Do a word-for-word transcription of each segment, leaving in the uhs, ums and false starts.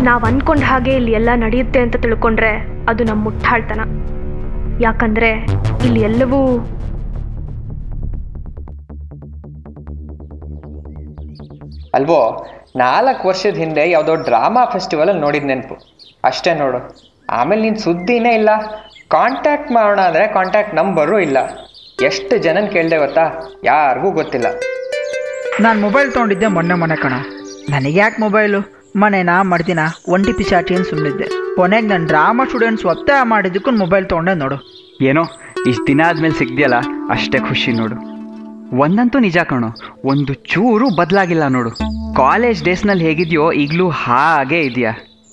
ನಾವು ಅಂದ್ಕೊಂಡ ಹಾಗೆ ಇಲ್ಲಿ ಎಲ್ಲ ನಡೆಯುತ್ತೆ ಅಂತ ತಿಳ್ಕೊಂಡ್ರೆ ಅದು ನಮ್ಮ ಮುಟ್ಟಾಳ್ತನ. ಯಾಕಂದ್ರೆ ಇಲ್ಲಿ ಎಲ್ಲವೂ ಅಲ್ವೋ, ನಾಲ್ಕು ವರ್ಷದ ಹಿಂದೆ ಯಾವುದೋ ಡ್ರಾಮಾ ಫೆಸ್ಟಿವಲಲ್ಲಿ ನೋಡಿದ ನೆನಪು ಅಷ್ಟೇ ನೋಡು. ಆಮೇಲೆ ನೀನು ಸುದ್ದಿನೇ ಇಲ್ಲ. ಕಾಂಟ್ಯಾಕ್ಟ್ ಮಾಡೋಣ ಅಂದರೆ ಕಾಂಟ್ಯಾಕ್ಟ್ ನಂಬರು ಇಲ್ಲ. ಎಷ್ಟು ಜನನ ಕೇಳಿದೆ ಗೊತ್ತಾ? ಯಾರಿಗೂ ಗೊತ್ತಿಲ್ಲ. ನಾನು ಮೊಬೈಲ್ ತೊಗೊಂಡಿದ್ದೆ ಮೊನ್ನೆ ಮೊನ್ನೆ ಕಣ. ನನಗೆ ಯಾಕೆ ಮೊಬೈಲು, ಮನೆನಾ ಮಾಡ್ತೀನ ಒಂಟಿ ಪಿಚಾಟಿ ಅಂತ ಸುಮ್ಮನಿದ್ದೆ. ಕೊನೆಗೆ ನಾನು ಡ್ರಾಮಾ ಸ್ಟೂಡೆಂಟ್ಸ್ ಒತ್ತಾಯ ಮಾಡಿದ್ದಕ್ಕೂ ಮೊಬೈಲ್ ತೊಗೊಂಡೆ ನೋಡು. ಏನೋ ಇಷ್ಟು ದಿನ ಆದಮೇಲೆ ಸಿಗ್ದಿಯಲ್ಲ ಅಷ್ಟೇ ಖುಷಿ ನೋಡು. ಒಂದಂತೂ ನಿಜ ಕಣೋ, ಒಂದು ಚೂರು ಬದಲಾಗಿಲ್ಲ ನೋಡು. ಕಾಲೇಜ್ ಡೇಸ್ನಲ್ಲಿ ಹೇಗಿದೆಯೋ ಈಗಲೂ ಹಾಗೇ ಇದೆಯಾ.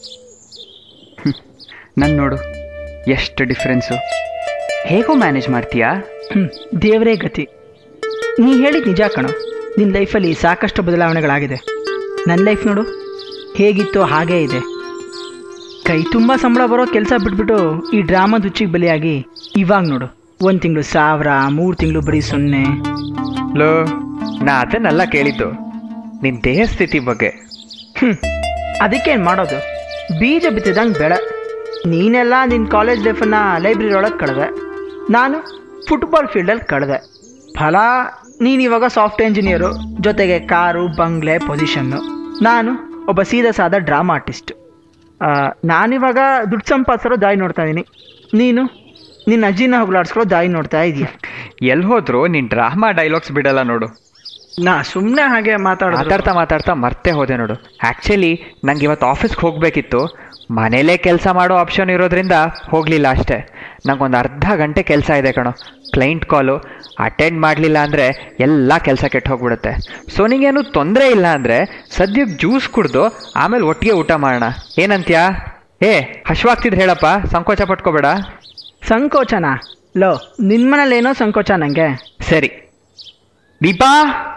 ನನ್ನ ನೋಡು ಎಷ್ಟು ಡಿಫ್ರೆನ್ಸು. ಹೇಗೋ ಮ್ಯಾನೇಜ್ ಮಾಡ್ತೀಯಾ? ಹ್ಞೂ, ದೇವರೇ ಗತಿ. ನೀ ಹೇಳಿದ ನಿಜ ಕಣೋ. ನಿನ್ನ ಲೈಫಲ್ಲಿ ಸಾಕಷ್ಟು ಬದಲಾವಣೆಗಳಾಗಿದೆ. ನನ್ನ ಲೈಫ್ ನೋಡು ಹೇಗಿತ್ತು ಹಾಗೇ ಇದೆ. ಕೈ ತುಂಬ ಸಂಬಳ ಬರೋ ಕೆಲಸ ಬಿಟ್ಬಿಟ್ಟು ಈ ಡ್ರಾಮಾದ ಹುಚ್ಚಿಗೆ ಬಲಿಯಾಗಿ ಇವಾಗ ನೋಡು ಒಂದು ತಿಂಗಳು ಸಾವಿರ, ಮೂರು ತಿಂಗಳು ಬರೀ ಸೊನ್ನೆ. ಲೋ, ನಾ ಅದನ್ನೆಲ್ಲ ಕೇಳಿದ್ದು ನಿನ್ನ ದೇಹ ಸ್ಥಿತಿ ಬಗ್ಗೆ. ಹ್ಞೂ, ಅದಕ್ಕೇನು ಮಾಡೋದು? ಬೀಜ ಬಿತ್ತಿದಂಗೆ ಬೆಳೆ. ನೀನೆಲ್ಲ ನಿನ್ನ ಕಾಲೇಜ್ ಲೈಫನ್ನು ಲೈಬ್ರರಿ ಒಳಗೆ ಕಳೆದೆ, ನಾನು ಫುಟ್ಬಾಲ್ ಫೀಲ್ಡಲ್ಲಿ ಕಳೆದೆ. ಫಲ ನೀನು ಇವಾಗ ಸಾಫ್ಟ್ವೇರ್ ಇಂಜಿನಿಯರು, ಜೊತೆಗೆ ಕಾರು, ಬಂಗ್ಲೆ, ಪೊಸಿಷನ್ನು. ನಾನು ಒಬ್ಬ ಸೀದಾ ಸಾದ ಡ್ರಾಮಾ ಆರ್ಟಿಸ್ಟ್. ನಾನಿವಾಗ ದುಡ್ಡು ಸಂಪಾದಿಸೋ ದಾರಿ ನೋಡ್ತಾ ಇದ್ದೀನಿ. ನೀನು ನಿನ್ನ ಅಜ್ಜಿನ ಹೊಗಳಾಡ್ಸ್ಕೊಳ್ಳೋ ದಾರಿ ನೋಡ್ತಾ ಇದೀಯ. ಎಲ್ಲಿ ಹೋದ್ರು ನಿನ್ನ ಡ್ರಾಮಾ ಡೈಲಾಗ್ಸ್ ಬಿಡಲ್ಲ ನೋಡು. ನಾ ಸುಮ್ಮನೆ ಹಾಗೆ ಮಾತಾಡ ಮಾತಾಡ್ತಾ ಮಾತಾಡ್ತಾ ಮರ್ತೇ ಹೋದೆ ನೋಡು. ಆ್ಯಕ್ಚುಲಿ ನಂಗೆ ಇವತ್ತು ಆಫೀಸ್ಗೆ ಹೋಗಬೇಕಿತ್ತು. ಮನೇಲೇ ಕೆಲಸ ಮಾಡೋ ಆಪ್ಷನ್ ಇರೋದ್ರಿಂದ ಹೋಗಲಿಲ್ಲ ಅಷ್ಟೇ. ನಂಗೊಂದು ಅರ್ಧ ಗಂಟೆ ಕೆಲಸ ಇದೆ ಕಣೋ. ಕ್ಲೈಂಟ್ ಕಾಲು ಅಟೆಂಡ್ ಮಾಡಲಿಲ್ಲ ಅಂದರೆ ಎಲ್ಲ ಕೆಲಸ ಕೆಟ್ಟು ಹೋಗ್ಬಿಡುತ್ತೆ. ಸೊ ನಿಂಗೇನು ತೊಂದರೆ ಇಲ್ಲ ಅಂದರೆ ಸದ್ಯಕ್ಕೆ ಜ್ಯೂಸ್ ಕುಡ್ದು ಆಮೇಲೆ ಒಟ್ಟಿಗೆ ಊಟ ಮಾಡೋಣ, ಏನಂತ್ಯಾ? ಏ ಹಶ್ವಾಗ್ತಿದ್ರೆ ಹೇಳಪ್ಪ, ಸಂಕೋಚ ಪಟ್ಕೋಬೇಡ. ಸಂಕೋಚನ? ಲೋ, ನಿನ್ನ ಮನೇಲೇನೋ ಸಂಕೋಚ ನನಗೆ. ಸರಿ ದೀಪಾ,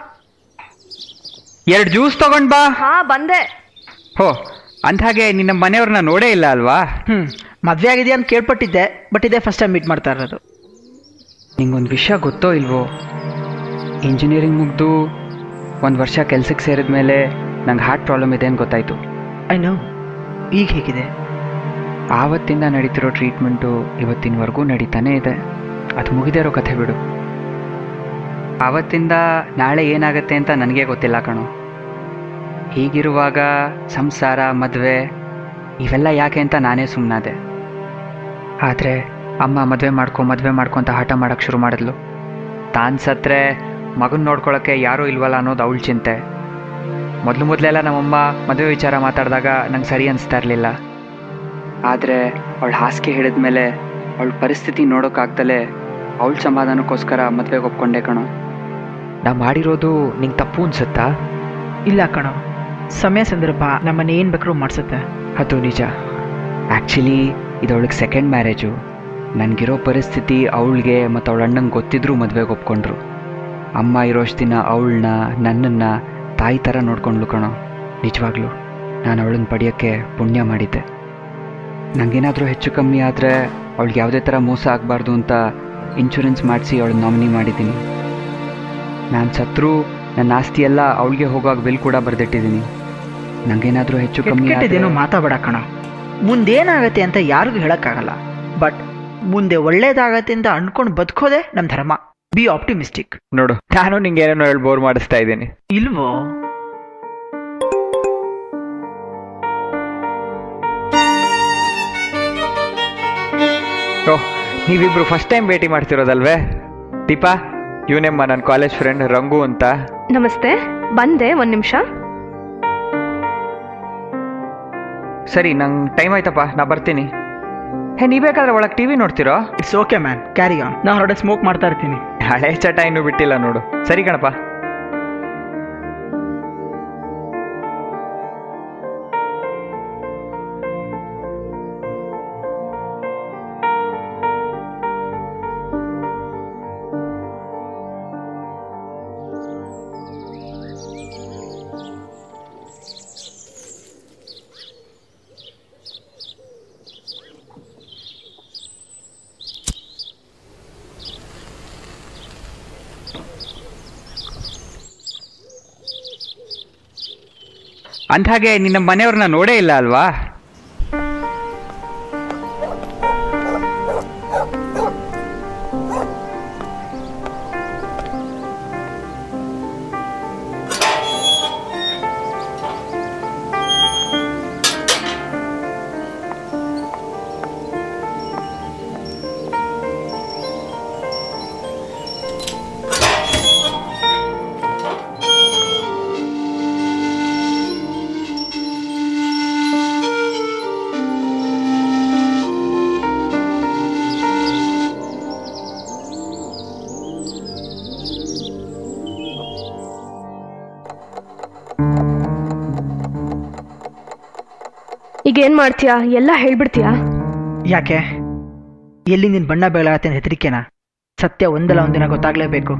ಎರಡು ಜ್ಯೂಸ್ ತಗೊಂಡ್ ಬಾ. ಹಾ ಬಂದೆ. ಹೋ, ಅಂದ್ಹಾಗೆ ನಿನ್ನ ಮನೆಯವ್ರನ್ನ ನೋಡೇ ಇಲ್ಲ ಅಲ್ವಾ? ಹ್ಞೂ, ಮದುವೆ ಆಗಿದೆಯಾ ಅಂತ ಕೇಳ್ಪಟ್ಟಿದ್ದೆ, ಬಟ್ ಇದೇ ಫಸ್ಟ್ ಟೈಮ್ ಮೀಟ್ ಮಾಡ್ತಾ ಇರೋದು. ನಿಂಗೊಂದು ವಿಷಯ ಗೊತ್ತೋ ಇಲ್ವೋ? ಇಂಜಿನಿಯರಿಂಗ್ ಮುಗಿದು ಒಂದು ವರ್ಷ ಕೆಲ್ಸಕ್ಕೆ ಸೇರಿದ ಮೇಲೆ ನಂಗೆ ಹಾರ್ಟ್ ಪ್ರಾಬ್ಲಮ್ ಇದೆ ಅಂತ ಗೊತ್ತಾಯಿತು. ಐನೋ, ಈಗ ಹೇಗಿದೆ? ಆವತ್ತಿಂದ ನಡೀತಿರೋ ಟ್ರೀಟ್ಮೆಂಟು ಇವತ್ತಿನವರೆಗೂ ನಡೀತಾನೇ ಇದೆ. ಅದು ಮುಗಿದೇ ಇರೋ ಕಥೆ ಬಿಡು. ಆವತ್ತಿಂದ ನಾಳೆ ಏನಾಗುತ್ತೆ ಅಂತ ನನಗೆ ಗೊತ್ತಿಲ್ಲ ಕಣೋ. ಹೀಗಿರುವಾಗ ಸಂಸಾರ, ಮದುವೆ ಇವೆಲ್ಲ ಯಾಕೆ ಅಂತ ನಾನೇ ಸುಮ್ಮನಾದೆ. ಆದರೆ ಅಮ್ಮ ಮದುವೆ ಮಾಡ್ಕೊ ಮದುವೆ ಮಾಡ್ಕೊ ಅಂತ ಹಠ ಮಾಡೋಕ್ಕೆ ಶುರು ಮಾಡಿದ್ಲು. ತಾನು ಸತ್ತರೆ ಮಗನ ನೋಡ್ಕೊಳ್ಳೋಕ್ಕೆ ಯಾರೂ ಇಲ್ವಲ್ಲ ಅನ್ನೋದು ಅವಳ ಚಿಂತೆ. ಮೊದಲು ಮೊದಲೆಲ್ಲ ನಮ್ಮಮ್ಮ ಮದುವೆ ವಿಚಾರ ಮಾತಾಡಿದಾಗ ನಂಗೆ ಸರಿ ಅನಿಸ್ತಾ ಇರಲಿಲ್ಲ. ಆದರೆ ಅವಳ ಹಾಸಿಗೆ ಹಿಡಿದ ಮೇಲೆ ಅವಳ ಪರಿಸ್ಥಿತಿ ನೋಡೋಕ್ಕಾಗ್ದಲೇ ಅವಳ ಸಮಾಧಾನಕ್ಕೋಸ್ಕರ ಮದುವೆಗೆ ಒಪ್ಕೊಂಡೆ ಕಣೋ. ನಾ ಮಾಡಿರೋದು ನಿಂಗೆ ತಪ್ಪು ಅನ್ಸುತ್ತಾ? ಇಲ್ಲ ಕಣೋ, ಸಮಯ ಸಂದರ್ಭ ನಮ್ಮನ್ನು ಏನು ಬೇಕಾದ್ರೂ ಮಾಡಿಸುತ್ತೆ. ಅದು ನಿಜ. ಆ್ಯಕ್ಚುಲಿ ಇದು ಅವಳಿಗೆ ಸೆಕೆಂಡ್ ಮ್ಯಾರೇಜು. ನನಗಿರೋ ಪರಿಸ್ಥಿತಿ ಅವಳಿಗೆ ಮತ್ತು ಅವಳ ಅಣ್ಣಂಗೆ ಗೊತ್ತಿದ್ರೂ ಮದುವೆಗೆ ಒಪ್ಕೊಂಡ್ರು. ಅಮ್ಮ ಇರೋಷ್ಟು ದಿನ ಅವಳನ್ನ ನನ್ನನ್ನು ತಾಯಿ ಥರ ನೋಡ್ಕೊಂಡ್ಲು ಕಣೋ. ನಿಜವಾಗ್ಲೂ ನಾನು ಅವಳನ್ನ ಪಡೆಯೋಕ್ಕೆ ಪುಣ್ಯ ಮಾಡಿದ್ದೆ. ನನಗೇನಾದರೂ ಹೆಚ್ಚು ಕಮ್ಮಿ ಆದರೆ ಅವಳಿಗೆ ಯಾವುದೇ ಥರ ಮೋಸ ಆಗಬಾರ್ದು ಅಂತ ಇನ್ಶೂರೆನ್ಸ್ ಮಾಡಿಸಿ ಅವಳನ್ನ ನಾಮಿನಿ ಮಾಡಿದ್ದೀನಿ. ನಾನು ಸತ್ರೂ ನನ್ನ ಆಸ್ತಿ ಎಲ್ಲ ಅವಳಿಗೆ ಹೋಗುವಾಗ ಬಿಲ್ ಕೂಡ ಬರೆದಿಟ್ಟಿದ್ದೀನಿ. ನನಗೇನಾದರೂ ಹೆಚ್ಚು ಕಮ್ಮಿ ಕೆಟ್ಟದೇನೋ ಮಾತಾಡಬೇಡ ಕಣ. ಮುಂದೇನಾಗತ್ತೆ ಅಂತ ಯಾರಿಗೂ ಹೇಳೋಕ್ಕಾಗಲ್ಲ. ಬಟ್ ಮುಂದೆ ಒಳ್ಳೇದಾಗತ್ತೆ ಅಂತ ಅಂದ್ಕೊಂಡು ಬದುಕೋದೆ ನಮ್ಮ ಧರ್ಮ. Be optimistic. ನೋಡು, ನಾನು ನಿಂಗೆ ಏನೇನೋ ಹೇಳಿ ಬೋರ್ ಮಾಡಿಸ್ತಾ ಇದ್ದೀನಿ. ಇಲ್ವೋ? ಓಹ್, ನೀವಿಬ್ರು ಫಸ್ಟ್ ಟೈಮ್ ಭೇಟಿ ಮಾಡ್ತಿರೋದಲ್ವೇ? ದೀಪಾ, ಇವನೆಮ್ಮ ನನ್ನ ಕಾಲೇಜ್ ಫ್ರೆಂಡ್ ರಂಗು ಅಂತ. ನಮಸ್ತೆ, ಬಂದೆ ಒಂದು ನಿಮಿಷ. ಸರಿ, ನಂಗೆ ಟೈಮ್ ಆಯ್ತಪ್ಪ, ನಾ ಬರ್ತೀನಿ. ಹೇ, ನೀ ಬೇಕಾದ್ರೆ ಒಳಗೆ ಟಿ ವಿ ನೋಡ್ತಿರೋ? It's okay man, carry on. ನಾ ಹೊರಡೆ ಸ್ಮೋಕ್ ಮಾಡ್ತಾ ಇರ್ತೀನಿ. ಹಳೆ ಚಟ ಇನ್ನೂ ಬಿಟ್ಟಿಲ್ಲ ನೋಡು. ಸರಿ ಕಣಪ್ಪ. ಅಂದ್ಹಾಗೆ ನಿನ್ನ ಮನೆಯವ್ರನ್ನ ನೋಡೇ ಇಲ್ಲ ಅಲ್ವಾ? ಈಗೇನು ಮಾಡ್ತೀಯಾ? ಎಲ್ಲ ಹೇಳ್ಬಿಡ್ತೀಯಾ? ಯಾಕೆ? ಎಲ್ಲಿ ನಿನ್ನ ಬಣ್ಣ ಬೆಳಗತ್ತೇನೆ ಹೆದರಿಕೆನಾ? ಸತ್ಯ ಒಂದಲ್ಲ ಒಂದಿನ ಗೊತ್ತಾಗಲೇಬೇಕು.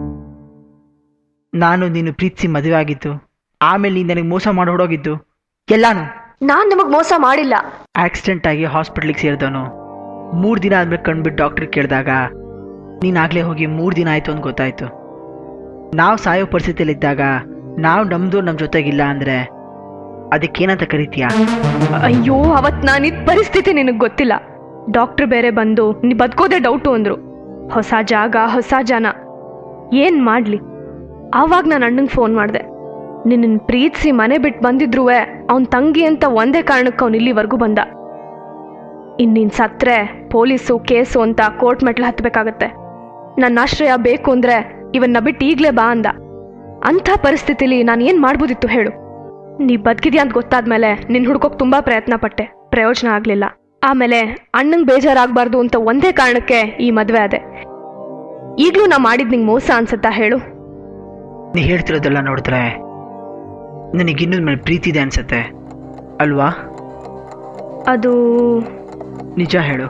ನಾನು ನೀನು ಪ್ರೀತಿಸಿ ಮದುವೆ ಆಗಿದ್ದು, ಆಮೇಲೆ ನೀನು ನನಗೆ ಮೋಸ ಮಾಡಿ ಹೊಡೋಗಿದ್ದು ಎಲ್ಲಾನು. ನಾನು ನಿಮಗೆ ಮೋಸ ಮಾಡಿಲ್ಲ. ಆಕ್ಸಿಡೆಂಟ್ ಆಗಿ ಹಾಸ್ಪಿಟ್ಲಿಗೆ ಸೇರಿದವನು ಮೂರು ದಿನ ಆದ್ಮೇಲೆ ಕಂಡುಬಿಟ್ಟು ಡಾಕ್ಟ್ರಿಗೆ ಕೇಳಿದಾಗ ನೀನಾಗಲೇ ಹೋಗಿ ಮೂರು ದಿನ ಆಯಿತು ಅಂತ ಗೊತ್ತಾಯಿತು. ನಾವು ಸಾಯೋ ಪರಿಸ್ಥಿತಿಯಲ್ಲಿದ್ದಾಗ ನಾವು ನಮ್ಮದು ನಮ್ಮ ಜೊತೆಗಿಲ್ಲ ಅಂದರೆ ಅದಕ್ಕೇನಂತ ಕರಿತೀಯಾ? ಅಯ್ಯೋ, ಅವತ್ತು ನಾನಿದ್ದ ಪರಿಸ್ಥಿತಿ ನಿನಗೆ ಗೊತ್ತಿಲ್ಲ. ಡಾಕ್ಟ್ರ್ ಬೇರೆ ಬಂದು ನೀ ಬದುಕೋದೇ ಡೌಟು ಅಂದರು. ಹೊಸ ಜಾಗ, ಹೊಸ ಜನ, ಏನು ಮಾಡಲಿ? ಆವಾಗ ನಾನು ಅಣ್ಣಂಗೆ ಫೋನ್ ಮಾಡಿದೆ. ನಿನ್ನ ಪ್ರೀತಿಸಿ ಮನೆ ಬಿಟ್ಟು ಬಂದಿದ್ರು ಅವನ ತಂಗಿ ಅಂತ ಒಂದೇ ಕಾರಣಕ್ಕೆ ಅವನು ಇಲ್ಲಿವರೆಗೂ ಬಂದ. ಇನ್ನಿನ್ ಸತ್ರೆ ಪೊಲೀಸು ಕೇಸು ಅಂತ ಕೋರ್ಟ್ ಮೆಟ್ಲು ಹತ್ತಬೇಕಾಗತ್ತೆ. ನನ್ನ ಆಶ್ರಯ ಬೇಕು ಅಂದರೆ ಇವನ್ನ ಬಿಟ್ಟು ಈಗಲೇ ಬಾ ಅಂದ. ಅಂಥ ಪರಿಸ್ಥಿತಿಲಿ ನಾನು ಏನು ಮಾಡ್ಬೋದಿತ್ತು ಹೇಳು? ನೀ ಬದುಕಿದ್ಯಾ ಅಂತ ಗೊತ್ತಾದ್ಮೇಲೆ ನಿನ್ನ ಹುಡ್ಕೋಕೆ ತುಂಬ ಪ್ರಯತ್ನ ಪಟ್ಟೆ, ಪ್ರಯೋಜನ ಆಗಲಿಲ್ಲ. ಆಮೇಲೆ ಅಣ್ಣಂಗೆ ಬೇಜಾರಾಗಬಾರ್ದು ಅಂತ ಒಂದೇ ಕಾರಣಕ್ಕೆ ಈ ಮದುವೆ ಆದೆ. ಈಗಲೂ ನಾ ಮಾಡಿದ್ ನಿಂಗೆ ಮೋಸ ಅನ್ಸತ್ತಾ ಹೇಳು? ನೀ ಹೇಳ್ತಿರೋದೆಲ್ಲ ನೋಡಿದ್ರೆ ನನಗಿನ್ನೊಂದು ಮೇಲೆ ಪ್ರೀತಿ ಇದೆ ಅನ್ಸತ್ತೆ ಅಲ್ವಾ? ಅದು ನಿಜ ಹೇಳು.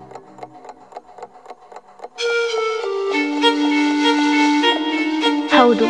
ಹೌದು.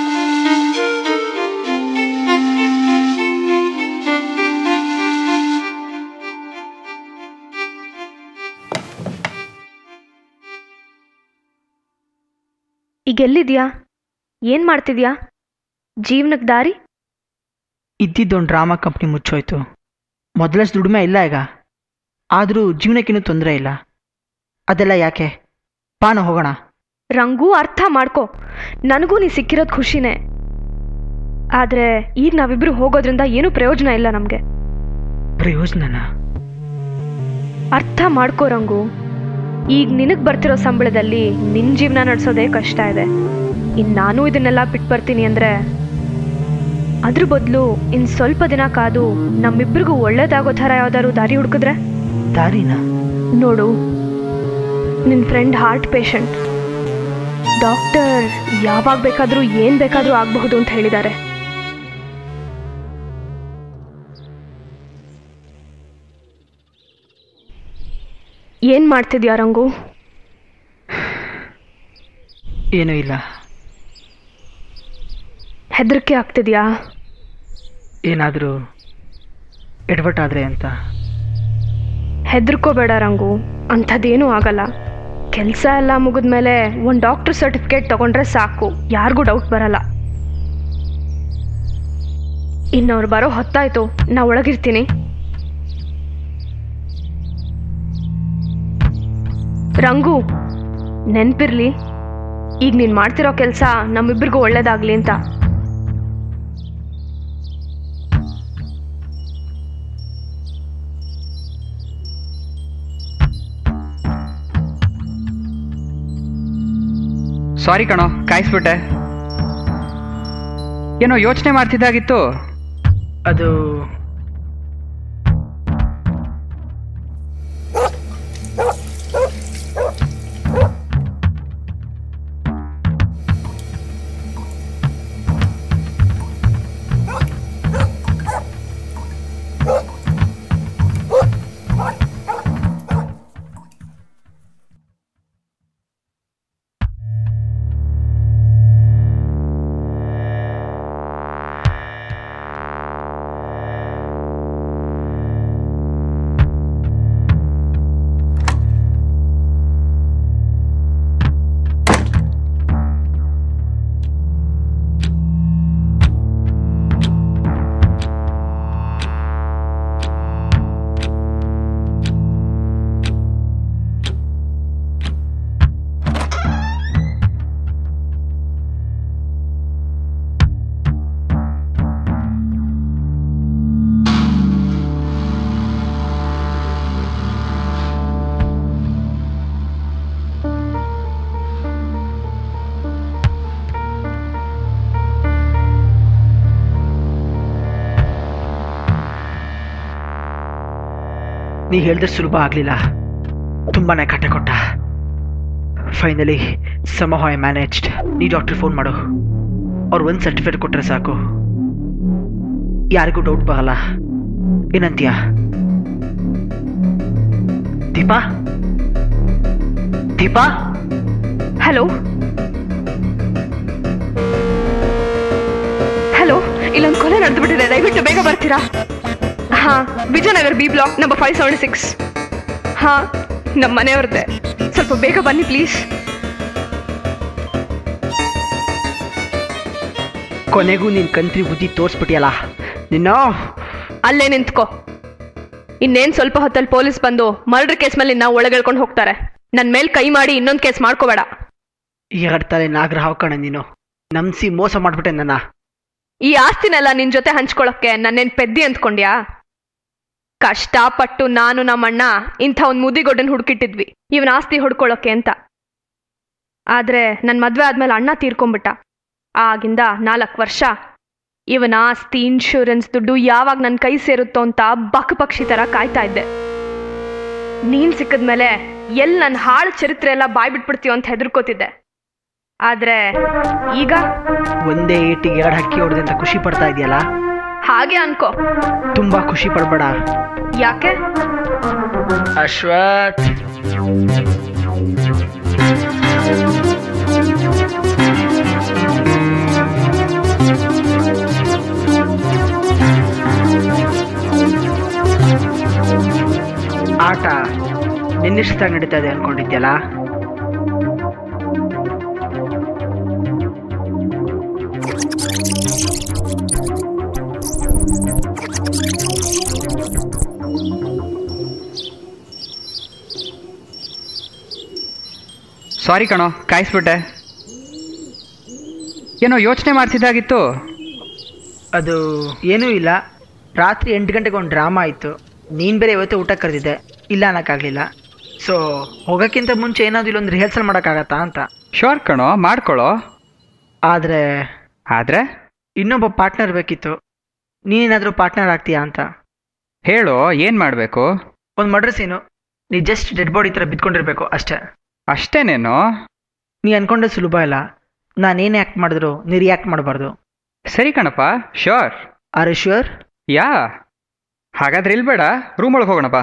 ಈಗ ಎಲ್ಲಿದ್ಯಾ? ಏನ್ ಮಾಡ್ತಿದ್ಯಾ? ಜೀವನಕ್ಕೆ ದಾರಿ? ಇದ್ದಿದ್ದೊಂದು ಡ್ರಾಮಾ ಕಂಪ್ನಿ ಮುಚ್ಚೋಯ್ತು. ಮೊದಲಷ್ಟು ದುಡಿಮೆ ಇಲ್ಲ ಈಗ, ಆದರೂ ಜೀವನಕ್ಕಿನ್ನೂ ತೊಂದರೆ ಇಲ್ಲ. ಅದೆಲ್ಲ ಯಾಕೆ? ಪಾನ ಹೋಗೋಣ. ರಂಗು, ಅರ್ಥ ಮಾಡ್ಕೊ. ನನಗೂ ನೀ ಸಿಕ್ಕಿರೋದು ಖುಷಿನೇ, ಆದರೆ ಈಗ ನಾವಿಬ್ರು ಹೋಗೋದ್ರಿಂದ ಏನೂ ಪ್ರಯೋಜನ ಇಲ್ಲ ನಮಗೆ. ಪ್ರಯೋಜನನ? ಅರ್ಥ ಮಾಡ್ಕೋ ರಂಗು. ಈಗ ನಿನಗೆ ಬರ್ತಿರೋ ಸಂಬಳದಲ್ಲಿ ನಿನ್ನ ಜೀವನ ನಡೆಸೋದೇ ಕಷ್ಟ ಇದೆ. ಇನ್ನು ನಾನು ಇದನ್ನೆಲ್ಲ ಬಿಟ್ಟು ಬರ್ತೀನಿ ಅಂದರೆ ಅದ್ರ ಬದಲು ಇನ್ನು ಸ್ವಲ್ಪ ದಿನ ಕಾದು ನಮ್ಮಿಬ್ರಿಗೂ ಒಳ್ಳೇದಾಗೋ ಥರ ಯಾವ್ದಾದ್ರು ದಾರಿ ಹುಡುಕಿದ್ರೆ? ದಾರಿನ? ನೋಡು, ನಿನ್ನ ಫ್ರೆಂಡ್ ಹಾರ್ಟ್ ಪೇಷಂಟ್. ಡಾಕ್ಟರ್ ಯಾವಾಗ ಬೇಕಾದರೂ ಏನು ಬೇಕಾದರೂ ಆಗಬಹುದು ಅಂತ ಹೇಳಿದ್ದಾರೆ. ಏನು ಮಾಡ್ತಿದ್ಯಾ ರಂಗು? ಏನೂ ಇಲ್ಲ. ಹೆದರಿಕೆ ಆಗ್ತಿದ್ಯಾ? ಏನಾದರೂ ಎಡವಟ್ಟಾದರೆ ಅಂತ. ಹೆದರ್ಕೋಬೇಡ ರಂಗು, ಅಂಥದ್ದೇನೂ ಆಗಲ್ಲ. ಕೆಲಸ ಎಲ್ಲ ಮುಗಿದ್ಮೇಲೆ ಒಂದು ಡಾಕ್ಟರ್ ಸರ್ಟಿಫಿಕೇಟ್ ತಗೊಂಡ್ರೆ ಸಾಕು, ಯಾರಿಗೂ ಡೌಟ್ ಬರಲ್ಲ. ಇನ್ನವ್ರು ಬರೋ ಹೊತ್ತಾಯ್ತು, ನಾ ಒಳಗಿರ್ತೀನಿ. ರಂಗು, ನೆನ್ಪಿರ್ಲಿ, ಈಗ ನೀನು ಮಾಡ್ತಿರೋ ಕೆಲಸ ನಮ್ಮಿಬ್ಬರಿಗೂ ಒಳ್ಳೇದಾಗ್ಲಿ ಅಂತ. ಸಾರಿ ಕಣೋ, ಕಾಯಿಸ್ಬಿಟ್ಟೆ. ಏನೋ ಯೋಚನೆ ಮಾಡ್ತಿದ್ದಾಗಿತ್ತು. ಅದು ನೀ ಹೇಳಿದ್ರೆ ಸುಲಭ ಆಗಲಿಲ್ಲ, ತುಂಬಾ ಕಟ್ಟೆ ಕೊಟ್ಟ. Finally somehow I managed. ನೀ ಡಾಕ್ಟ್ರಿಗೆ ಫೋನ್ ಮಾಡು, ಅವ್ರು ಒಂದು ಸರ್ಟಿಫಿಕೇಟ್ ಕೊಟ್ಟರೆ ಸಾಕು, ಯಾರಿಗೂ ಡೌಟ್ ಬರಲ್ಲ. ಏನಂತೀಯ? ದೀಪಾ ದೀಪಾ ಹಲೋ ಹಲೋ, ಇಲ್ಲೊಂದು ಕೊಲೆ ನಡೆದ್ಬಿಟ್ಟಿದೆ, ದಯವಿಟ್ಟು ಬೇಗ ಬರ್ತೀರಾ? ಹಾ, Vijayanagar B block number five seventy six. ಹಾ, ನಮ್ಮ ಮನೆಯವ್ರದ್ದೆ, ಸ್ವಲ್ಪ ಬೇಗ ಬನ್ನಿ ಪ್ಲೀಸ್. ಕೊನೆಗೂ ನಿನ್ ಕಂತ್ರಿ ಬುದ್ಧಿ ತೋರಿಸ್ಬಿಟ್ಟಿಯಲ್ಲ ನಿನ್ನ. ಅಲ್ಲೇ ನಿಂತ್ಕೋ. ಇನ್ನೇನ್ ಸ್ವಲ್ಪ ಹೊತ್ತಲ್ಲಿ ಪೊಲೀಸ್ ಬಂದು ಮರ್ಡರ್ ಕೇಸ್ ಮೇಲೆ ನಾವು ಒಳಗೆಳ್ಕೊಂಡು ಹೋಗ್ತಾರೆ. ನನ್ನ ಮೇಲೆ ಕೈ ಮಾಡಿ ಇನ್ನೊಂದು ಕೇಸ್ ಮಾಡ್ಕೋಬೇಡ. ಎರಡು ತಲೆ ನಾಗರ ಹಾಕೋಣ ನೀನು. ನಂಬಿಸಿ ಮೋಸ ಮಾಡ್ಬಿಟ್ಟೆ ನನ್ನ. ಈ ಆಸ್ತಿನೆಲ್ಲ ನಿನ್ ಜೊತೆ ಹಂಚ್ಕೊಳಕ್ಕೆ ನನ್ನೇನ್ ಪೆದ್ದಿ ಅಂದ್ಕೊಂಡ್ಯಾ? ಕಷ್ಟಪಟ್ಟು ನಾನು ನಮ್ಮಣ್ಣ ಇಂಥ ಒಂದು ಮುದಿಗೊಡ್ಡನ್ ಹುಡುಕಿಟ್ಟಿದ್ವಿ ಇವನ್ ಆಸ್ತಿ ಹೊಡ್ಕೊಳಕ್ಕೆ ಅಂತ. ಆದ್ರೆ ನನ್ ಮದ್ವೆ ಆದ್ಮೇಲೆ ಅಣ್ಣ ತೀರ್ಕೊಂಡ್ಬಿಟ್ಟ. ಆಗಿಂದ ನಾಲ್ಕು ವರ್ಷ ಇವನ ಆಸ್ತಿ, ಇನ್ಶೂರೆನ್ಸ್ ದುಡ್ಡು ಯಾವಾಗ ನನ್ನ ಕೈ ಸೇರುತ್ತೋ ಅಂತ ಬಕ್ ಪಕ್ಷಿ ತರ ಕಾಯ್ತಾ ಇದ್ದೆ. ನೀನ್ ಸಿಕ್ಕದ್ಮೇಲೆ ಎಲ್ ನನ್ನ ಹಾಳು ಚರಿತ್ರೆ ಎಲ್ಲ ಬಾಯ್ ಬಿಟ್ಬಿಡ್ತೀಯೋ ಅಂತ ಹೆದರ್ಕೋತಿದ್ದೆ. ಆದ್ರೆ ಈಗ ಒಂದೇ ಏಟಿಗೆ ಎರಡು ಹಕ್ಕಿ ಹೊಡೆದೆ ಅಂತ ಖುಷಿ ಪಡ್ತಾ ಇದೆಯಲ್ಲ? ಹಾಗೆ ಅನ್ಕೋ. ತುಂಬಾ ಖುಷಿ ಪಡ್ಬೇಡ. ಯಾಕೆ? ಅಶ್ವಥ್, ಆಟ ನಿನ್ನಿಷ್ಟಾಗಿ ನಡೀತಾ ಇದೆ ಅನ್ಕೊಂಡಿದ್ಯಲ್ಲ? ಸಾರಿ ಕಣೋ, ಕಾಯಿಸ್ಬಿಟ್ಟೆ. ಏನೋ ಯೋಚನೆ ಮಾಡ್ತಿದ್ದಾಗಿತ್ತು. ಅದು ಏನೂ ಇಲ್ಲ. ರಾತ್ರಿ ಎಂಟು ಗಂಟೆಗೆ ಒಂದು ಡ್ರಾಮಾ ಆಯಿತು. ನೀನು ಬೇರೆ ಇವತ್ತೇ ಊಟ ಕರೆದಿದ್ದೆ, ಇಲ್ಲ ಅನ್ನೋಕ್ಕಾಗಲಿಲ್ಲ. ಸೊ ಹೋಗೋಕ್ಕಿಂತ ಮುಂಚೆ ಏನಾದರೂ ಇಲ್ಲೊಂದು ರಿಹರ್ಸಲ್ ಮಾಡೋಕ್ಕಾಗತ್ತಾ ಅಂತ. ಶೋರ್ ಕಣೋ, ಮಾಡ್ಕೊಳ್ಳೋ. ಆದರೆ ಆದರೆ ಇನ್ನೊಬ್ಬ ಪಾರ್ಟ್ನರ್ ಬೇಕಿತ್ತು. ನೀನೇನಾದರೂ ಪಾರ್ಟ್ನರ್ ಆಗ್ತೀಯಾ ಅಂತ. ಹೇಳು, ಏನು ಮಾಡಬೇಕು? ಒಂದು ಮರ್ಡರ್ ಸೀನು, ನೀ ಜಸ್ಟ್ ಡೆಡ್ ಬಾಡಿ ಥರ ಬಿದ್ಕೊಂಡಿರ್ಬೇಕು ಅಷ್ಟೇ. ಅಷ್ಟೇನೇನು? ನೀ ಅನ್ಕೊಂಡೆ ಸುಲಭ ಇಲ್ಲ. ನಾನೇನು ಆ್ಯಕ್ಟ್ ಮಾಡಿದ್ರು ನೀ ರಿಯಾಕ್ಟ್ ಮಾಡಬಾರ್ದು. ಸರಿ ಕಣಪ್ಪ, sure. Are you sure? Yeah. ಹಾಗಾದ್ರೆ ಇಲ್ಬೇಡ, ರೂಮ್ ಒಳಗೆ ಹೋಗೋಣಪ್ಪ.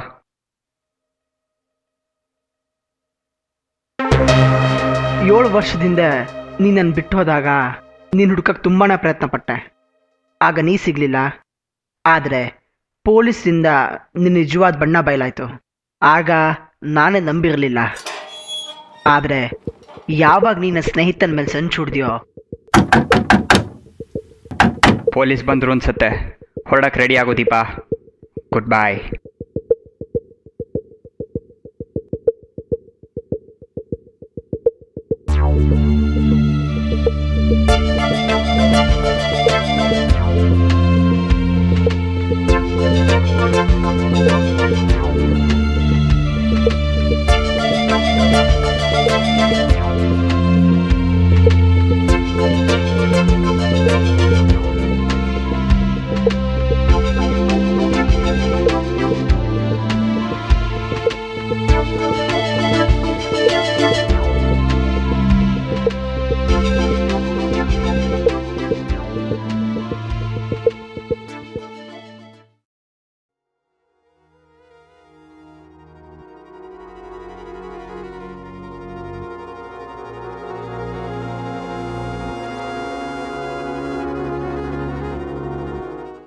ಏಳು ವರ್ಷದಿಂದ ನೀ ನನ್ನ ಬಿಟ್ಟು ಹೋದಾಗ ನೀನು ಹುಡುಕಕ್ಕೆ ತುಂಬಾ ಪ್ರಯತ್ನ ಪಟ್ಟೆ. ಆಗ ನೀ ಸಿಗಲಿಲ್ಲ. ಆದರೆ ಪೊಲೀಸರಿಂದ ನಿನ್ನ ನಿಜವಾದ ಬಣ್ಣ ಬಯಲಾಯಿತು. ಆಗ ನಾನೇ ನಂಬಿರಲಿಲ್ಲ. ಆದರೆ ಯಾವಾಗ ನೀನ ಸ್ನೇಹಿತನ ಮೇಲೆ ಸಂಚು ಹೊಡೆದ್ಯೋ, ಪೊಲೀಸ್ ಬಂದರು ಅನ್ಸುತ್ತೆ. ಹೊರಡಕ್ಕೆ ರೆಡಿ ಆಗೋ ದೀಪಾ. ಗುಡ್ ಬಾಯ್.